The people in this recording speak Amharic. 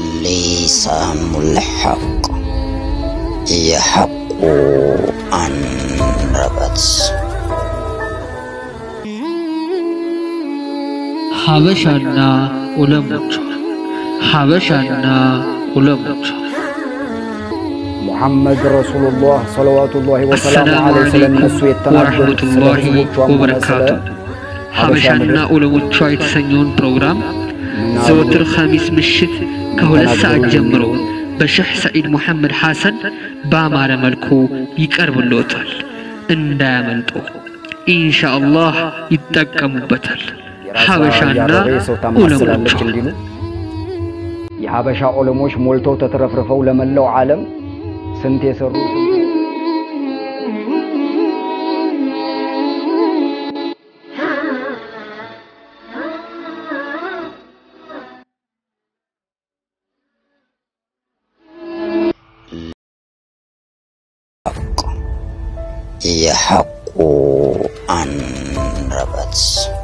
لسان الحق يحق عن ربط حبشنا علموش محمد رسول الله صلوات الله وسلامه عليه وسلم ورحمة الله وبركاته حبشنا علموش የተሰኘውን ፕሮግራም ዘወትር ኻሚስ ምሽት ከሁለት ሰዓት ጀምሮ በሼህ ሰዒድ መሐመድ ሐሰን በአማረ መልኩ ይቀርብልዎታል። እንዳያመልጡ ኢንሻአላህ ይጠቀሙበታል። ሐበሻና ዑለሞች የሐበሻ ዑለሞች ሞልተው ተተረፍረፈው ለመላው ዓለም ስንት የሰሩ يحق عن ربط